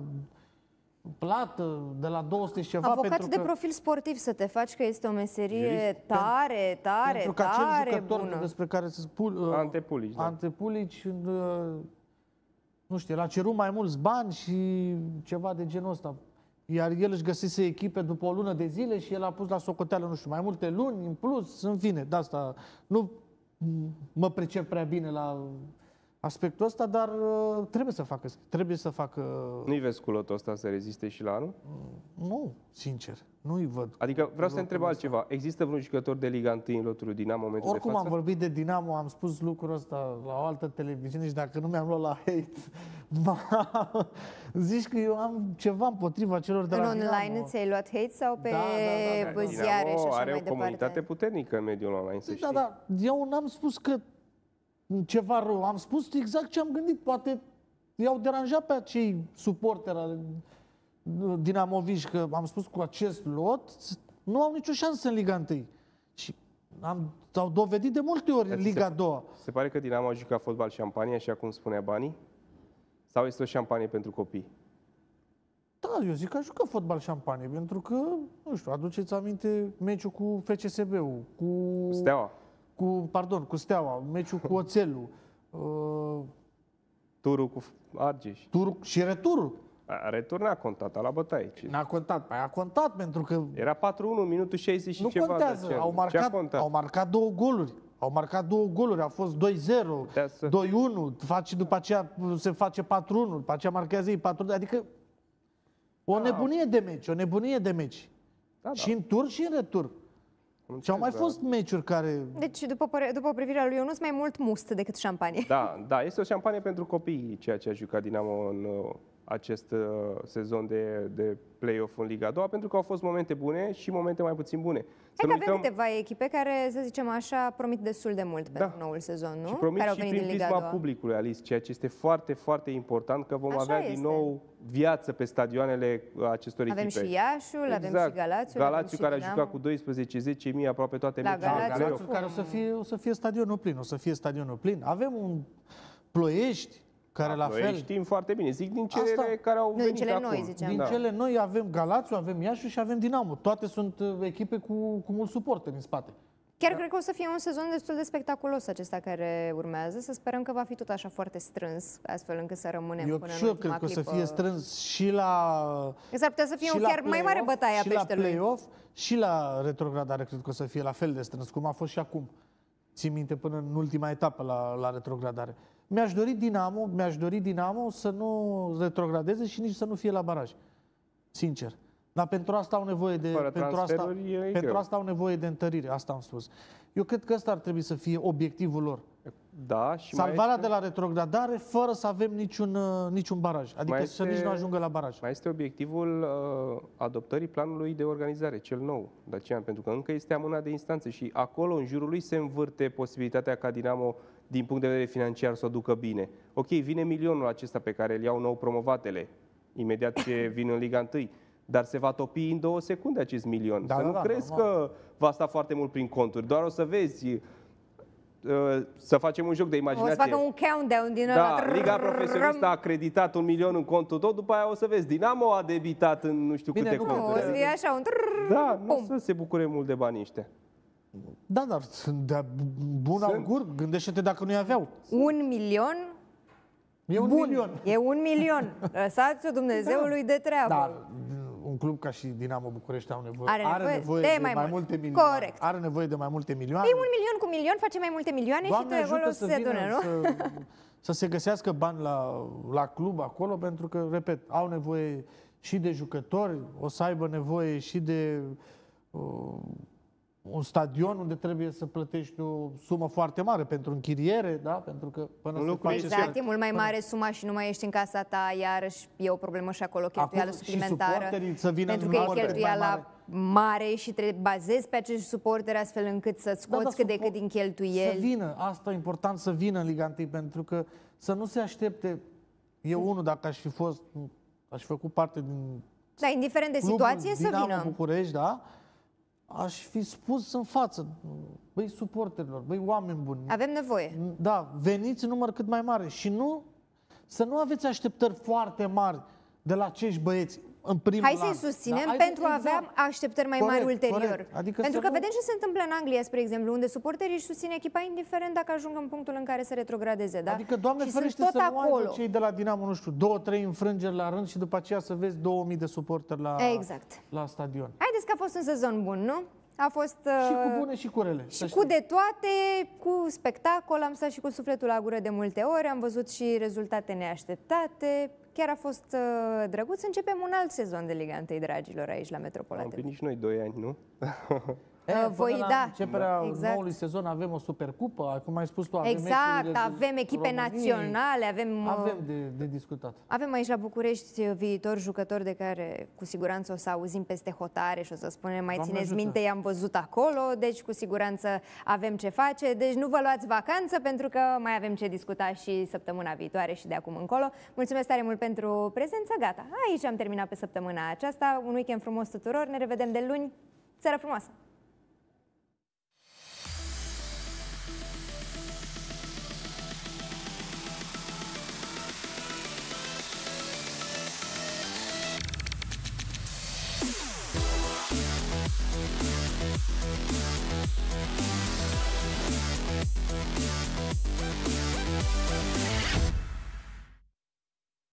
plată de la două sute și ceva. Avocat pentru de că, profil sportiv să te faci, că este o meserie Jurist? tare, tare, pentru că acel tare jucător bună. despre care se spun... Antepulici, da. Antepulici, uh, nu știu, el a cerut mai mulți bani și ceva de genul ăsta. Iar el își găsise echipe după o lună de zile și el a pus la socoteală, nu știu, mai multe luni în plus, în fine, de asta nu mă pricep prea bine la aspectul ăsta, dar uh, trebuie să facă, trebuie să facă, Nu-i vezi cu lotul ăsta să reziste și la anul? nu, sincer, nu-i văd. Adică vreau să te întreb altceva. Există vreun jucător de Liga unu în lotul lui Dinamo în momentul Oricum de am față? vorbit de Dinamo, am spus lucrul ăsta la o altă televiziune și dacă nu mi-am luat la hate, m-a- zici că eu am ceva împotriva celor de În la online Dinamo. ți-ai luat hate sau pe Da, da, da, da. ziare și Dinamo așa are mai o comunitate departe? puternică în mediul online, să știi. Da, da, eu n-am spus că ceva rău, am spus exact ce am gândit, poate i-au deranjat pe acei suporteri al dinamoviști, că am spus cu acest lot, nu au nicio șansă în Liga unu. Și am, au dovedit de multe ori Dar în ți se- Liga a doua. Se pare că Dinamo a jucat fotbal șampanie, așa cum spunea Bani? Sau este o șampanie pentru copii? Da, eu zic că a jucat fotbal șampanie, pentru că, nu știu, aduceți aminte meciul cu F C S B-ul, cu, Steaua, cu, pardon, cu Steaua, meciul cu Oțelul, uh, turul cu Argeș. turul și returul. A returnat contat, la bătaie. Ce- N-a contat, păi a contat pentru că Era patru unu, minutul șaizeci și nu ceva. contează, Dacian. au Ce a marcat, contat? au marcat două goluri. Au marcat două goluri, a fost doi zero, Putea să- doi unu, face, după aceea se face patru unu, după aceea marchează ei patru unu, adică o nebunie de meci, o nebunie de meci. Da, da. Și în tur și în retur. Am Și au mai înțeles, fost meciuri care... Deci, după, păre- după privirea lui Ionuț, mai mult must decât șampanie. Da, da, este o șampanie pentru copii, ceea ce a jucat Dinamo în uh, acest uh, sezon de, de play-off în Liga a doua, pentru că au fost momente bune și momente mai puțin bune. Să Hai că nu avem uităm- câteva echipe care, să zicem așa, promit destul de mult pentru noul sezon, nu? Și promit Care au și venit prin din Liga a prisma doua. publicului, Alice, ceea ce este foarte, foarte important, că vom Așa avea este. din nou viață pe stadioanele acestor Avem echipe. și Iașul, avem și Galațiul, avem Galațiul și care a Dinamo. jucat cu doisprezece zece mii aproape toate La meciurile. Galațiu. de Galațiul play-off. care o să fie, o să fie stadionul plin, o să fie stadionul plin. Avem un Ploiești, care la Noi fel... știm foarte bine. Zic din cele Asta- care au Nu, din venit cele acum. noi, ziceam. Din Da. cele noi avem Galațiu, avem Iașu și avem Dinamo. Toate sunt uh, echipe cu, cu mult suporteri în spate. Chiar cred că o să fie un sezon destul de spectaculos acesta care urmează. Să sperăm că va fi tot așa foarte strâns, astfel încât să rămânem Eu până și în eu ultima cred că o să clipă. fie strâns și la Că s-ar putea să fie și o la chiar mai mare play-off, bătaie a și la peștelui. play-off și la retrogradare cred că o să fie la fel de strâns, cum a fost și acum. Țin minte până în ultima etapă la, la retrogradare. Mi-aș dori Dinamo, mi-aș dori Dinamo să nu retrogradeze și nici să nu fie la baraj. Sincer. Dar pentru asta au nevoie de Fără pentru asta, transferuri e pentru greu. asta au nevoie de întărire, asta am spus. Eu cred că ăsta ar trebui să fie obiectivul lor. Da, și mai Salvarea este, de la retrogradare fără să avem niciun, uh, niciun baraj. Adică Mai să este- nici nu ajungă la baraj. mai este obiectivul uh, adoptării planului de organizare, cel nou, Dacian, pentru că încă este amânat de instanțe și acolo, în jurul lui, se învârte posibilitatea ca Dinamo, din punct de vedere financiar, să o ducă bine. Ok, vine milionul acesta pe care îl iau nou promovatele, imediat ce vin în Liga unu, dar se va topi în două secunde acest milion. Da, să da, nu da, crezi normal. că va sta foarte mult prin conturi, doar o să vezi, uh, să facem un joc de O imaginație. să facă un countdown din ăla. Da, Liga Profesionistă a acreditat un milion în contul tău, după aia o să vezi, Dinamo a debitat în nu știu Bine, câte nu, Nu, o conturi. să fie așa un... Da, nu o Pum. să se bucure mult de banii ăștia. Da, dar sunt de bun Sunt. augur. Gândește-te dacă nu-i aveau. Un milion? E un Bun, milion. e un milion. Lăsați-o Dumnezeului de treabă. Dar un club ca și Dinamo București au nevoie, are nevoie, are nevoie de, de, mai mai mult. multe milioane. Corect. Are nevoie de mai multe milioane. Păi un milion cu milion face mai multe milioane. Doamne și tu acolo să se vină adună, nu? Să, să se găsească bani la, la club acolo, pentru că, repet, au nevoie și de jucători, o să aibă nevoie și de uh, un stadion unde trebuie să plătești o sumă foarte mare pentru închiriere, da? Pentru că până Un se lucru face Exact, să- e mult mai mare suma și nu mai ești în casa ta, iarăși e o problemă și acolo, cheltuială Acum și suplimentară. suporterii să vină Pentru în că e număr cât mai cheltuiala mare și te bazezi pe acești suporteri astfel încât să scoți da, cât de suport- cât din cheltuieli. Să vină, asta e important, să vină în Liga unu, pentru că să nu se aștepte. Eu unul, dacă aș fi fost, aș fi făcut parte din Da, indiferent de clubul situație, să Dinamo vină. București, da? Aș fi spus în față, băi suporterilor, băi oameni buni, Avem nevoie. da, veniți în număr cât mai mare și nu, să nu aveți așteptări foarte mari de la acești băieți în primul Hai an. să-i susținem Da? pentru a avea Exact. așteptări mai Corect, mari ulterior. corect. Adică Pentru să că nu- vedem ce se întâmplă în Anglia, spre exemplu, unde suporterii își susțin echipa indiferent dacă ajung în punctul în care se retrogradeze. Da? Adică, Doamne și ferește, sunt să tot nu acolo. aibă cei de la Dinamo, nu știu, două, trei înfrângeri la rând și după aceea să vezi două mii de suporteri la, Exact. la stadion. Haideți că a fost un sezon bun, nu? A fost... Și uh, cu bune și cu rele. Și să cu știi. de toate, cu spectacol, am stat și cu sufletul la gură de multe ori, am văzut și rezultate neașteptate. Chiar a fost uh, drăguț. Începem un alt sezon de Liga unu, dragilor, aici la Am Metropola T V. împlinit și noi doi ani, nu? E, până voi, la da. începerea Exact. noului sezon avem o supercupă, cum ai spus tu, avem Exact, meciurile avem echipe României. naționale, avem... uh, Avem de, de discutat. Avem aici la București viitor jucători de care cu siguranță o să auzim peste hotare și o să spunem mai Doamne țineți ajută. minte, i-am văzut acolo, deci cu siguranță avem ce face. Deci nu vă luați vacanță pentru că mai avem ce discuta și săptămâna viitoare și de acum încolo. Mulțumesc tare mult pentru prezență, gata. Aici am terminat pe săptămâna aceasta. Un weekend frumos tuturor, ne revedem de luni. Seară frumoasă!